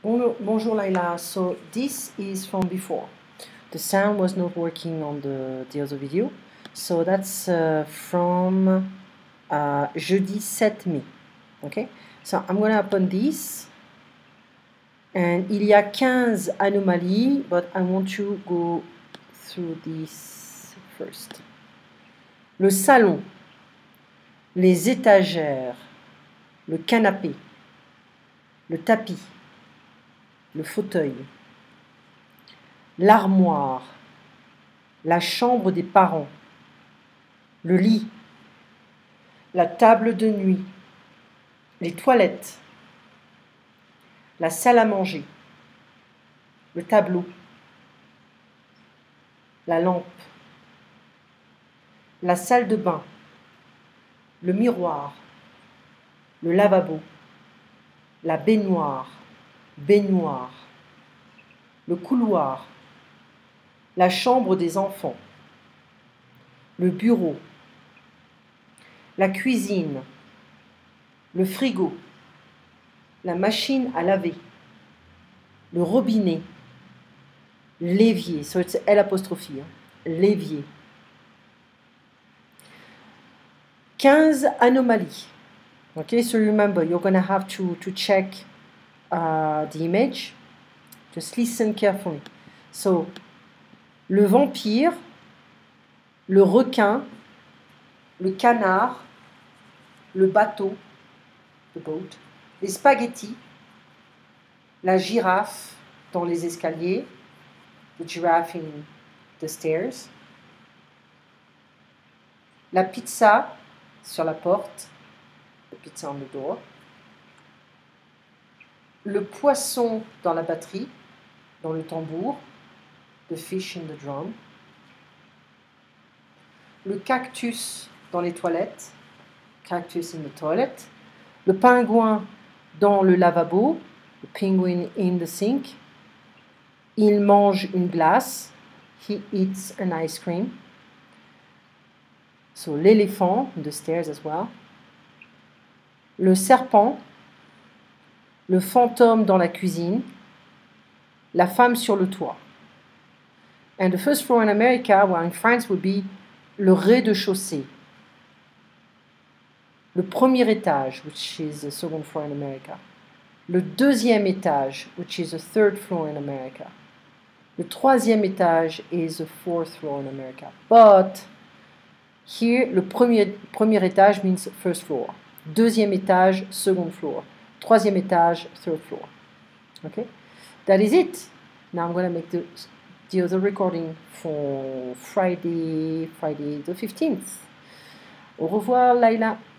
Bonjour Laila, so this is from before. The sound was not working on the other video, so that's from jeudi 7 mai. Okay, so I'm gonna open this, and il y a 15 anomalies, but I want to go through this first. Le salon, les étagères, le canapé, le tapis, le fauteuil, l'armoire, la chambre des parents, le lit, la table de nuit, les toilettes, la salle à manger, le tableau, la lampe, la salle de bain, le miroir, le lavabo, la baignoire, le couloir, la chambre des enfants, le bureau, la cuisine, le frigo, la machine à laver, le robinet, l'évier, so it's L', l'évier. 15 anomalies. Okay, so remember, you're going to have to check the image. Just listen carefully. So, le vampire, le requin, le canard, le bateau, the boat, les spaghettis, la girafe dans les escaliers, the giraffe in the stairs, la pizza sur la porte, the pizza on the door, le poisson dans la batterie, dans le tambour, the fish in the drum, le cactus dans les toilettes, cactus in the toilet, le pingouin dans le lavabo, the penguin in the sink, il mange une glace, he eats an ice cream, so l'éléphant in the stairs as well, le serpent, le fantôme dans la cuisine, la femme sur le toit. And the first floor in America, well, in France, would be le rez-de-chaussée. Le premier étage, which is the second floor in America. Le deuxième étage, which is the third floor in America. Le troisième étage is the fourth floor in America. But here, le premier étage means first floor. Deuxième étage, second floor. Troisième étage, third floor. Okay? That is it. Now I'm going to make the other recording for Friday the 15th. Au revoir, Laila.